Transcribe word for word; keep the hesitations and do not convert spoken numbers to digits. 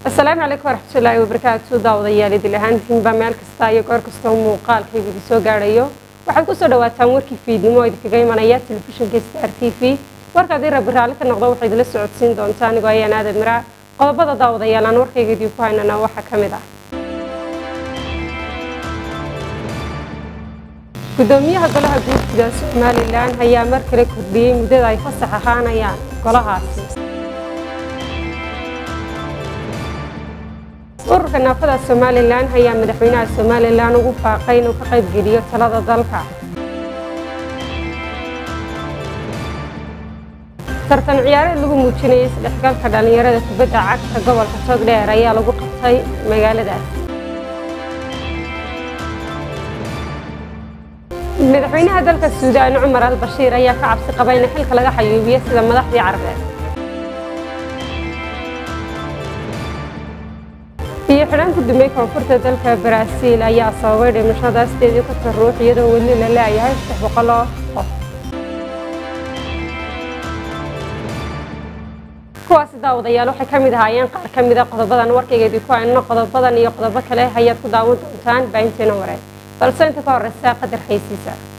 السلام عليكم ورحمة الله وبركاته داوديالي دلهانتين بمال كستا iyo goor kasta oo muuqaalkayga soo gaarayo waxaad ku soo dhawaataan warkii fiidnimo ee kaga imanaya telefishinka Star T V warkaad in rabbi raali ka noqdo waxay idila socodsiin doontaa anigu ayaan aad mira qodobada daawadayaal aan warkayga dib ku haynana waxa kamid ah gudoomiyaha golaha guurtida Somaliland ayaa mar kale kordhiyay muddada ay fasax ahaanayaan golahaasi ururka naafada Somaliland ayaa madaxweynaha Somaliland ugu faaqay inuu ka qayb geliyo talada dalka tartan ciyaareed lagu muujinayay isdhexgalka dhalinyarada kubadda cagta gobolka Togdheer ayaa lagu qabtay magaaladaas madaxweynaha dalka Suudaan Umar al-Bashir ayaa ka cabsi qabay in xilka laga xayuubiyo sida madaxdii Carbeed iyo xiraan ku dumay koonfurta dalka Brazil ayaa sababay dhimashada sideed iyo konton ruux iyadoo weli la leeyahay saddex boqol oo qof kuwaas daawadayaal waxay ka mid ahaayeen qaar ka mid ah qodobadan warkaygeedii ku aynu qodobadan iyo qodobo kale ayaad ku daawan doontaan baahinteena wareed balse inta ka horeysa qadar xaysiisa